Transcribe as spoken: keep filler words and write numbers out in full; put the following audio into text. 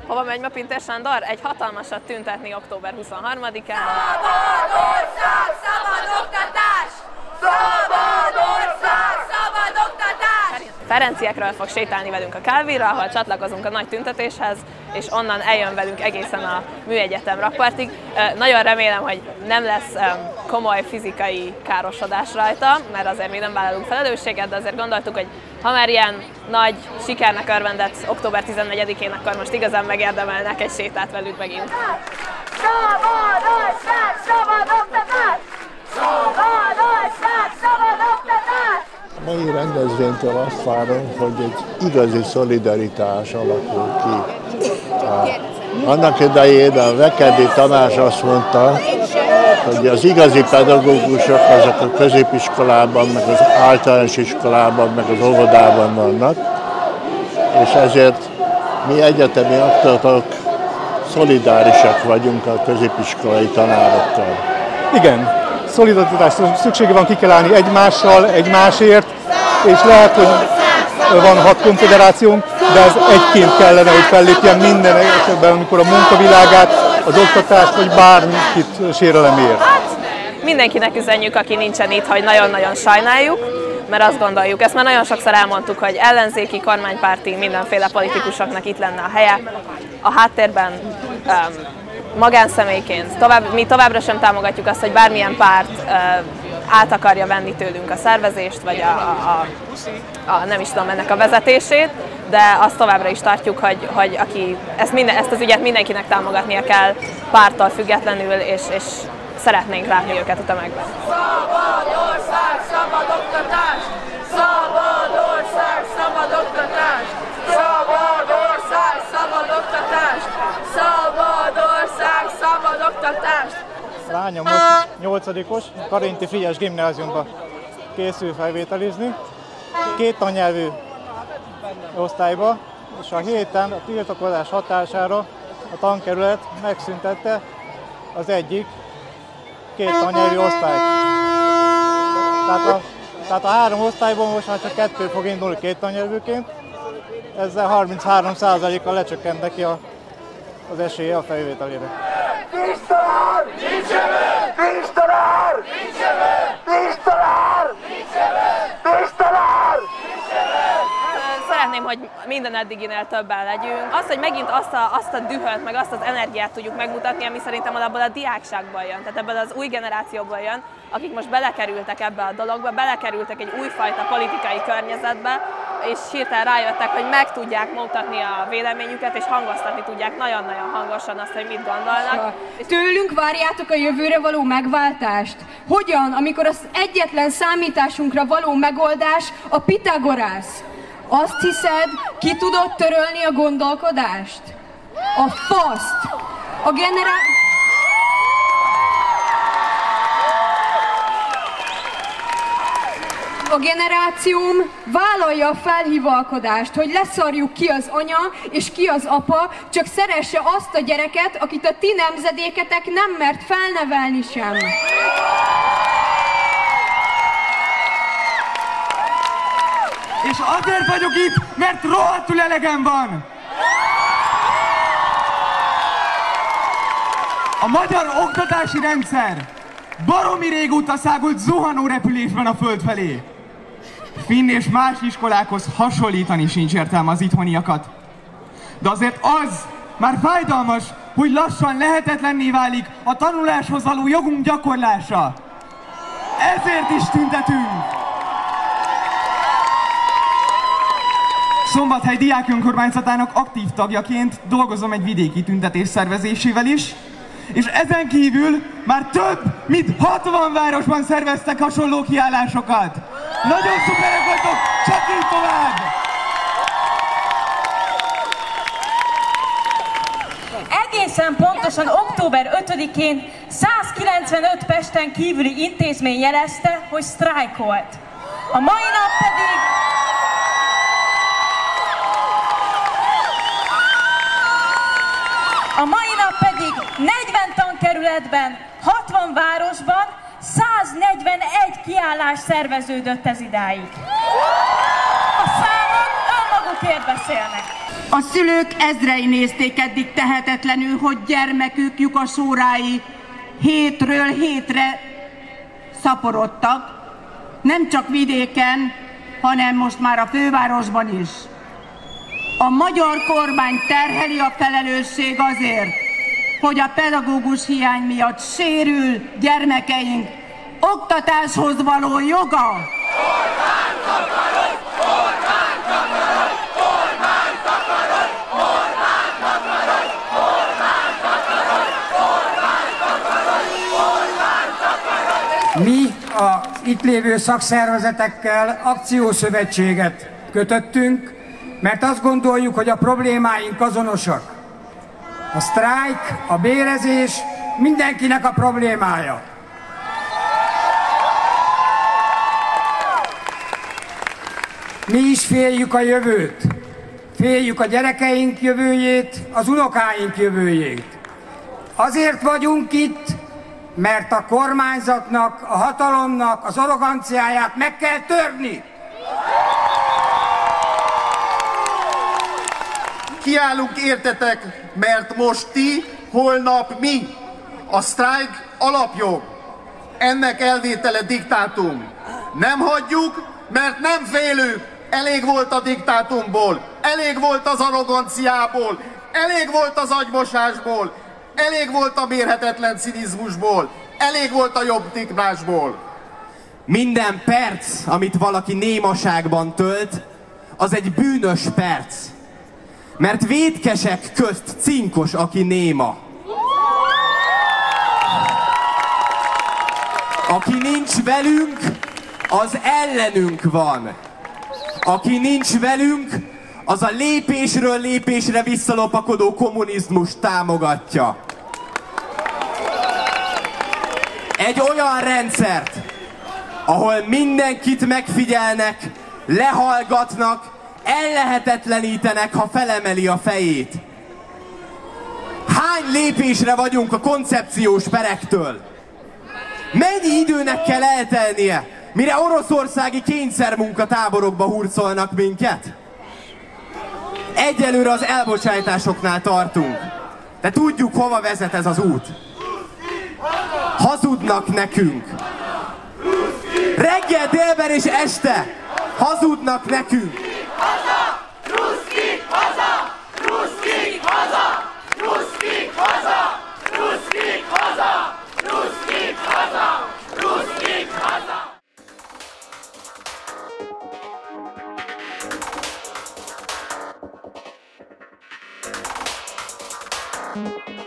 Hova megy ma Pintér Sándor? Egy hatalmasat tüntetni október huszonharmadikán. Szabad ország, szabad oktatás! Szabad ország, szabad oktatás! Ferenciekről fog sétálni velünk a Kálvinra, ahol csatlakozunk a nagy tüntetéshez, és onnan eljön velünk egészen a Műegyetem rakpartig. Nagyon remélem, hogy nem lesz komoly fizikai károsodás rajta, mert azért még nem vállalunk felelősséget, de azért gondoltuk, hogy ha már ilyen nagy sikernek örvendett október tizennegyedikén, akkor most igazán megérdemelnek egy sétát velük megint. Szabad ország, szabad oktatás! Szabad ország, szabad oktatás! A mai rendezvénytől azt várom, hogy egy igazi szolidaritás alakul ki. Annak idején a Vekedi Tamás azt mondta, hogy az igazi pedagógusok azok a középiskolában, meg az általános iskolában, meg az óvodában vannak, és ezért mi egyetemi oktatók szolidárisak vagyunk a középiskolai tanárokkal. Igen, szolidaritásra szüksége van, ki kell állni egymással, egymásért, és lehet, hogy van hat konfederációnk, de ez egyként kellene, hogy fellépjen minden esetben, amikor a munkavilágát, az oktatást, vagy bármit sérelem ér. Mindenkinek üzenjük, aki nincsen itt, hogy nagyon-nagyon sajnáljuk, mert azt gondoljuk, ezt már nagyon sokszor elmondtuk, hogy ellenzéki, kormánypárti, mindenféle politikusoknak itt lenne a helye. A háttérben um, magánszemélyként tovább, mi továbbra sem támogatjuk azt, hogy bármilyen párt uh, át akarja venni tőlünk a szervezést, vagy a, a, a, a nem is tudom, ennek a vezetését, de azt továbbra is tartjuk, hogy, hogy aki ezt, minden, ezt az ügyet mindenkinek támogatnia kell párttól függetlenül, és, és szeretnénk látni őket a tömegben. Szabad ország, szabad oktatás! Szabad ország, szabad oktatás! Szabad ország, szabad oktatás! Szabad ország, szabad oktatás! Lányom most nyolcadikos, Karinti Frigyes Gimnáziumba készül felvételizni, két tannyelvű osztályba, és a héten a tiltakozás hatására a tankerület megszüntette az egyik két tannyelvű osztályt. Tehát a, tehát a három osztályból most már csak kettő fog indulni két tannyelvűként, ezzel harminchárom százalékkal lecsökkent neki a, az esélye a felvételére. Nincs tanár! Nincs ember! Nincs tanár! Nincs ember! Nincs tanár! Nincs ember! Nincs tanár! Nincs ember! Szeretném, hogy minden eddiginél többen legyünk. Az, hogy megint azt a, azt a dühöt, meg azt az energiát tudjuk megmutatni, ami szerintem abból a diákságból jön, tehát ebből az új generációból jön, akik most belekerültek ebbe a dologba, belekerültek egy újfajta politikai környezetbe, és hirtelen rájöttek, hogy meg tudják mutatni a véleményüket, és hangoztatni tudják nagyon-nagyon hangosan azt, hogy mit gondolnak. Tőlünk várjátok a jövőre való megváltást? Hogyan, amikor az egyetlen számításunkra való megoldás a Pitagorász? Azt hiszed, ki tudod törölni a gondolkodást? A faszt! A generá... A generációm vállalja a felhivalkodást, hogy leszarjuk ki az anya és ki az apa, csak szeresse azt a gyereket, akit a ti nemzedéketek nem mert felnevelni sem. És azért vagyok itt, mert rohadtul elegem van! A magyar oktatási rendszer baromi régóta szágult zuhanó repülésben a föld felé. Finn és más iskolákhoz hasonlítani sincs értelme az itthoniakat. De azért az már fájdalmas, hogy lassan lehetetlenné válik a tanuláshoz való jogunk gyakorlása. Ezért is tüntetünk! Szombathely Diák Önkormányzatának aktív tagjaként dolgozom egy vidéki tüntetés szervezésével is, és ezen kívül már több mint hatvan városban szerveztek hasonló kiállásokat. Nagyon szuperek vagytok, csak így tovább! Egészen pontosan október ötödikén százkilencvenöt Pesten kívüli intézmény jelezte, hogy sztrájkolt. A mai nap pedig... A mai nap pedig negyven tankerületben, hatvan városban száznegyvenegy kiállás szerveződött ez idáig. A számok önmagukért helyet beszélnek. A szülők ezrei nézték eddig tehetetlenül, hogy gyermekük lyukasórái hétről hétre szaporodtak, nem csak vidéken, hanem most már a fővárosban is. A magyar kormány terheli a felelősség azért, hogy a pedagógus hiány miatt sérül gyermekeink oktatáshoz való joga. Mi az itt lévő szakszervezetekkel akciószövetséget kötöttünk, mert azt gondoljuk, hogy a problémáink azonosak. A sztrájk, a bérezés mindenkinek a problémája. Mi is féljük a jövőt. Féljük a gyerekeink jövőjét, az unokáink jövőjét. Azért vagyunk itt, mert a kormányzatnak, a hatalomnak az arroganciáját meg kell törni. Kiállunk értetek, mert most ti, holnap mi. A sztrájk alapjog. Ennek elvétele diktátum. Nem hagyjuk, mert nem félünk. Elég volt a diktátumból, elég volt az arroganciából, elég volt az agymosásból, elég volt a mérhetetlen cinizmusból, elég volt a jobbtiklásból. Minden perc, amit valaki némaságban tölt, az egy bűnös perc. Mert vétkesek közt cinkos, aki néma. Aki nincs velünk, az ellenünk van. Aki nincs velünk, az a lépésről lépésre visszalopakodó kommunizmust támogatja. Egy olyan rendszert, ahol mindenkit megfigyelnek, lehallgatnak, ellehetetlenítenek, ha felemeli a fejét. Hány lépésre vagyunk a koncepciós perektől? Mennyi időnek kell eltelnie, mire oroszországi kényszermunkatáborokba hurcolnak minket? Egyelőre az elbocsátásoknál tartunk. De tudjuk, hova vezet ez az út. Hazudnak nekünk. Reggel, délben és este hazudnak nekünk. Thank you.